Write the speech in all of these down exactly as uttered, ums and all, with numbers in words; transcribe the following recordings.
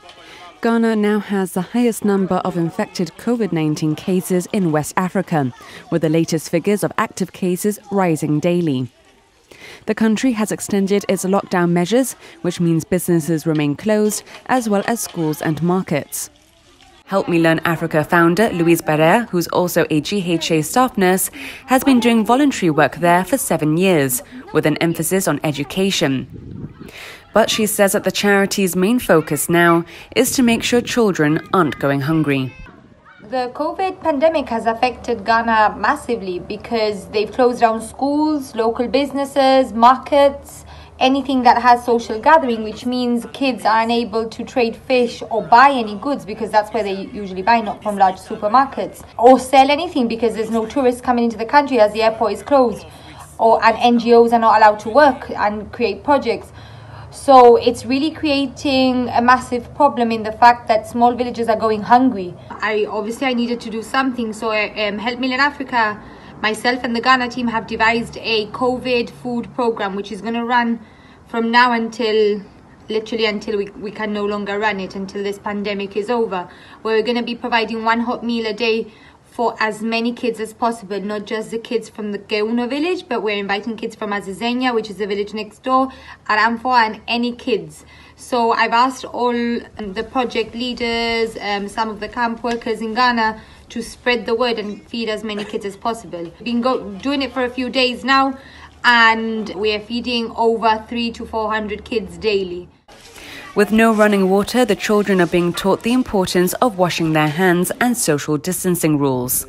Ghana now has the highest number of infected COVID nineteen cases in West Africa, with the latest figures of active cases rising daily. The country has extended its lockdown measures, which means businesses remain closed, as well as schools and markets. Help Me Learn Africa founder Louise Barea, who's also a G H A staff nurse, has been doing voluntary work there for seven years, with an emphasis on education. But she says that the charity's main focus now is to make sure children aren't going hungry. The COVID pandemic has affected Ghana massively because they've closed down schools, local businesses, markets, anything that has social gathering, which means kids are unable to trade fish or buy any goods because that's where they usually buy, not from large supermarkets, or sell anything because there's no tourists coming into the country as the airport is closed, or and N G Os are not allowed to work and create projects. So it's really creating a massive problem in the fact that small villages are going hungry. I obviously I needed to do something, so um, Help Me Learn Africa, myself and the Ghana team have devised a COVID food program which is going to run from now until literally until we, we can no longer run it, until this pandemic is over. We're going to be providing one hot meal a day for as many kids as possible, not just the kids from the Keuno village, but we're inviting kids from Azizenya, which is the village next door, Aramfo, and any kids. So I've asked all the project leaders, um, some of the camp workers in Ghana to spread the word and feed as many kids as possible. We've been go doing it for a few days now, and we're feeding over three to four hundred kids daily. With no running water, the children are being taught the importance of washing their hands and social distancing rules.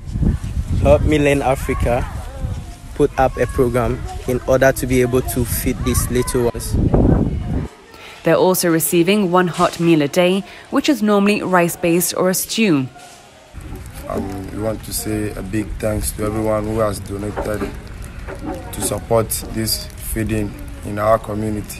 Help Me Learn Africa put up a program in order to be able to feed these little ones. They're also receiving one hot meal a day, which is normally rice-based or a stew. Um, we want to say a big thanks to everyone who has donated to support this feeding in our community.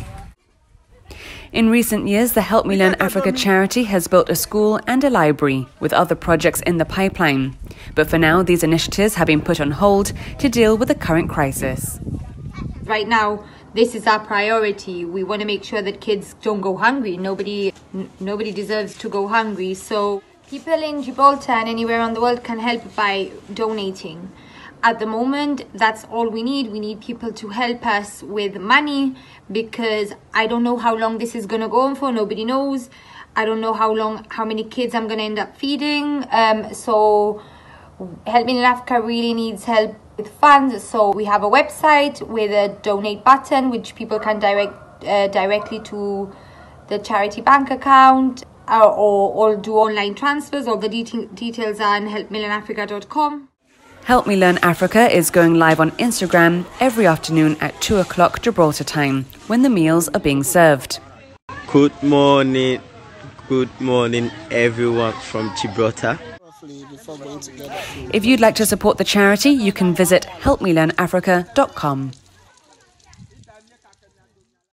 In recent years, the Help Me Learn Africa charity has built a school and a library, with other projects in the pipeline. But for now, these initiatives have been put on hold to deal with the current crisis. Right now, this is our priority. We want to make sure that kids don't go hungry. Nobody, n nobody deserves to go hungry. So people in Gibraltar and anywhere around the world can help by donating. At the moment, that's all we need. We need people to help us with money, because I don't know how long this is going to go on for. Nobody knows. I don't know how long, how many kids I'm going to end up feeding. Um, so Help Me Learn Africa really needs help with funds. So we have a website with a donate button, which people can direct uh, directly to the charity bank account, or, or, or do online transfers. All the de details are on help me learn africa dot com. Help Me Learn Africa is going live on Instagram every afternoon at two o'clock Gibraltar time, when the meals are being served. Good morning, good morning everyone from Gibraltar. If you'd like to support the charity, you can visit help me learn africa dot com.